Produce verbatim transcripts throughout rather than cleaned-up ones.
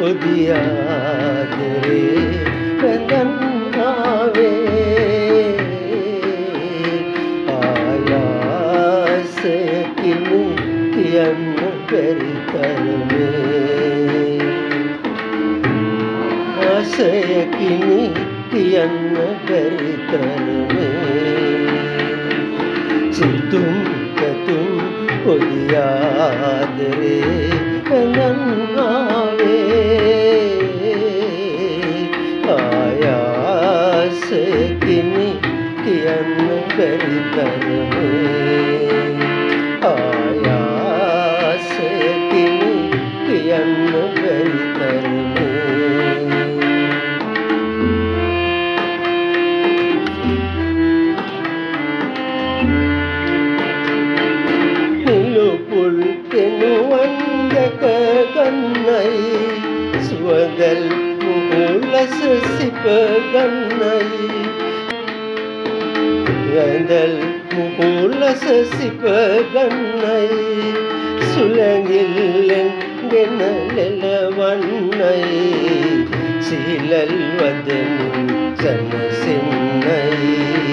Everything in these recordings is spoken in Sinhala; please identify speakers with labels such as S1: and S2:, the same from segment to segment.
S1: පොදියාදරේ වැඳන් ආවේ ආයාසයකින් කියන්න බැරි තරමේ ආසයකින් කියන්න බැරි තරමේ සිතුම් පැතුම් පොදියාදරේ වැඳන් ආවේ ආයාසයකින් කියන්න බැරි තරමේ ආයාසයකින් කියන්න බැරි තරමේ නිලුපුල් කෙනුවන් දැක ගන්නයි සුවඳල් මුහුලස සිප ගන්නයි වැඳල් මුහුලස සිප ගන්නයි සුළඟිල්ලෙන් ගෙන ලෙලවන්නයි සිහිලල් වදනින් සැනසෙන්නයි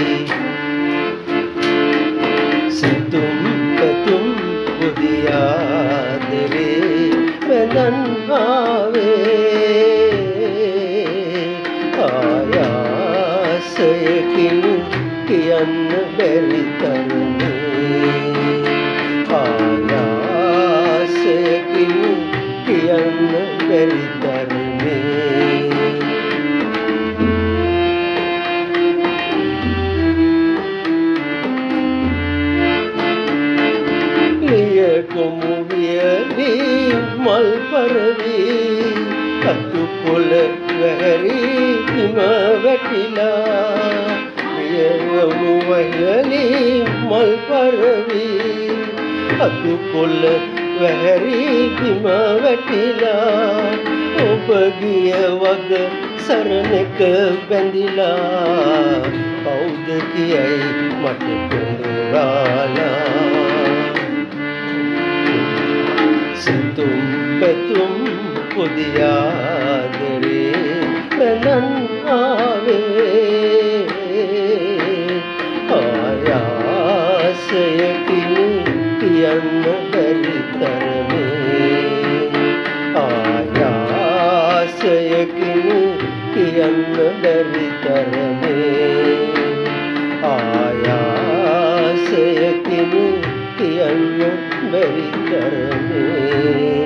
S1: සිතුම් පැතුම් පොදියාදරේ වැඳන් ආවේ ආයාසයකින් කියන්න බැරි තරමේ ආයාසයකින් කියන්න බැරි තරමේ කොමු වියලී මල් පරවි අතුකොළ වැහැරි හිම වැටිලා වියවමු වයලී මල් පරවි අතුකොළ වැහැරි හිම වැටිලා ඔබ ගිය වග සරණක බැඳිලා කවුද කියයි මට කොඳුරාලා සිතුම් පැතුම් පොදියාදරේ වැඳන් ආවේ ආයාසයකින් කියන්න බැරි තරමේ ආයාසයකින් කියන්න බැරි තරමේ ආයාසයකින් කියන්න බැරි තරමේ